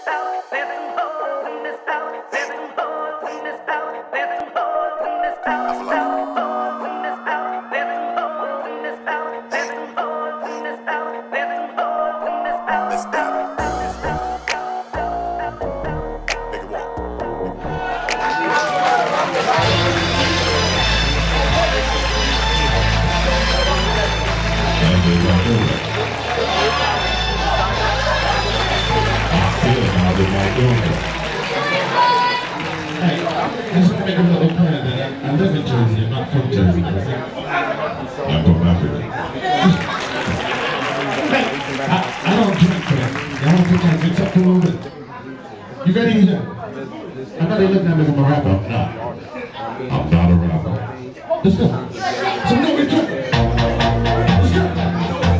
I live in Jersey, I'm not from Jersey. I'm from Africa. I don't drink, but I don't think I mix up a little bit. You ready, Ethan? I know they looking at me from a rapper. I'm not. I'm not a rapper. Let's go. So no, we drink. Let's go.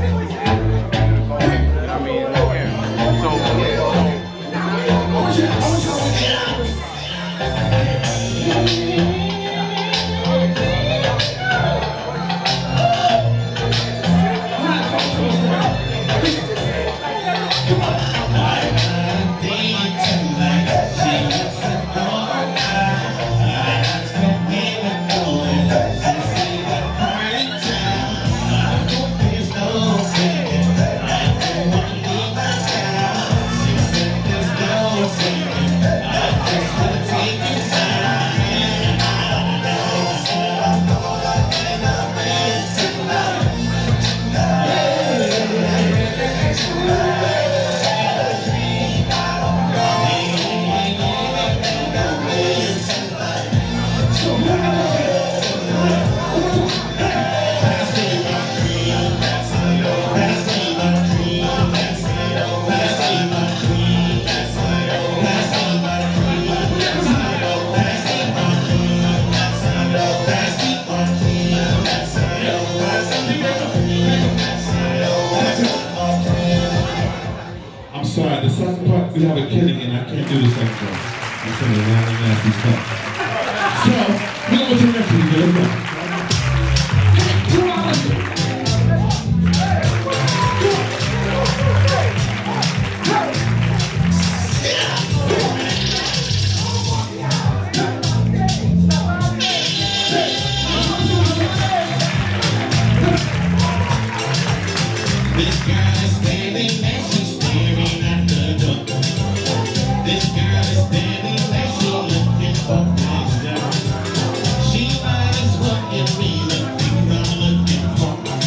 Sorry, the second part we have a kidding and I can't do the second part. I'm saying a lot of nasty stuff. So, we're going to the next one. Let's go. This girl is standing next to staring at the door. This girl is standing next to looking for pleasure. She might as well give me the things I'm looking for.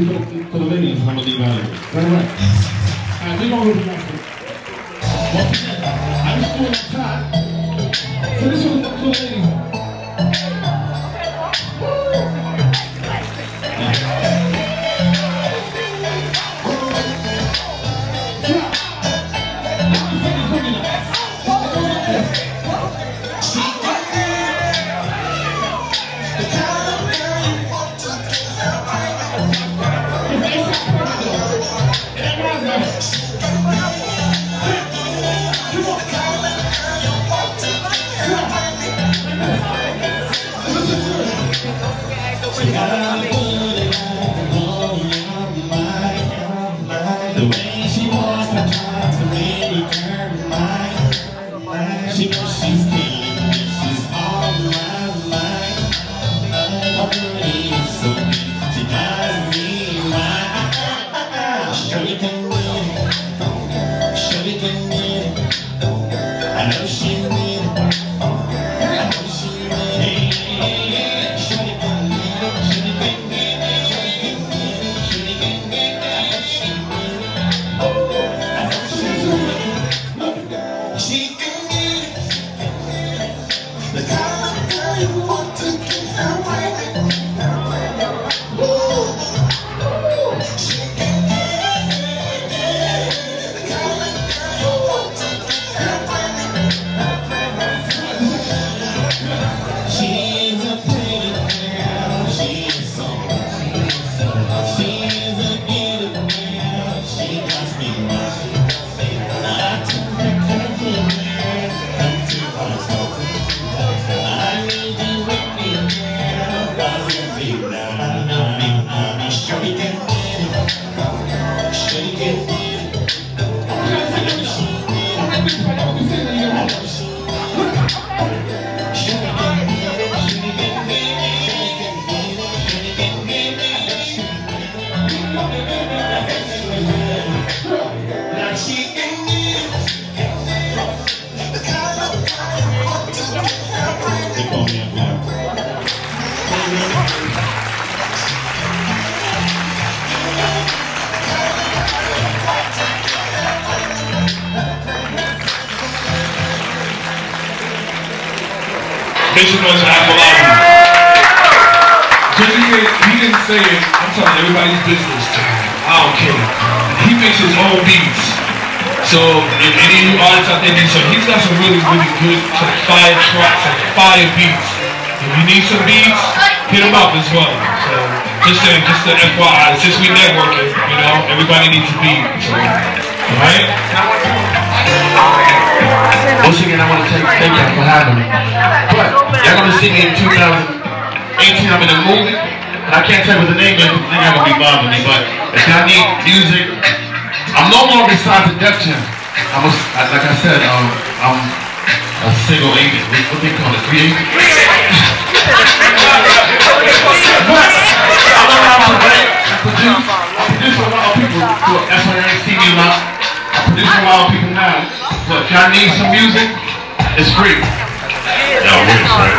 for the ladies, and I'm gonna leave out of here. Is that all right? Alright, we're gonna go to the next one. Once again, I just do it on time. So this one's for the ladies. The way she wants to try to make her mine. She knows she's killing me, she's on my mind. My booty is so big, she drives me mad. Shorty can win, shorty can win. I know she win, I know she win. Shorty can win, shorty can win, shorty can win, shorty can win. She can get the kind of girl you want to get her way. She can get the kind of girl you want to get her way. She is a pretty girl, she is so pretty. She is a beautiful girl, she got me right. Bishop was Afolabi. Because he didn't say it, I'm telling everybody's business. I don't care. He makes his own beats. So if any of you artists out there need some, he's got some really, really good fire tracks and fire beats. If you need some beats, hit him up as well. So just saying, just an FYI, since we networking, you know, everybody needs a beat. So, alright? Once again, I want to thank y'all for having me. But y'all gonna see me in 2018. I'm in a movie, and I can't tell you what the name is. They're not gonna be bothering me. But if y'all need music, I'm no longer signed to Def Jam. Like I said, I'm a single agent. What they call it? Free agent. But I'm around to write and produce. I produce for a lot of people. That's why I ain't seen you now. I produce for a lot of people now. So if y'all need some music, it's free. Y'all rich, right?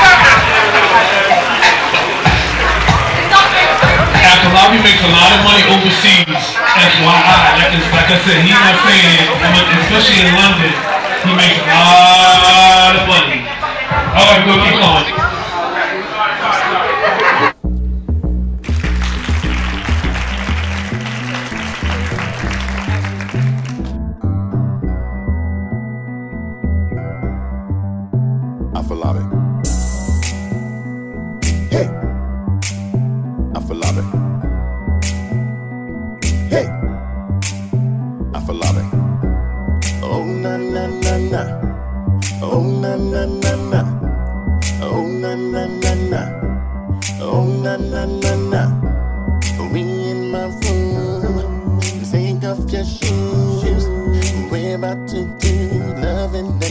Afolabi makes a lot of money overseas. FYI, like I said, he's not saying it, especially in London. He makes a lot of money. All right, we'll keep going. Afolabi. Hey, Afolabi. Hey, Afolabi. Oh na na na na. Oh na na na na. Oh na na na na. Oh na na na na. We in my room. Take off your shoes. We're about to do love and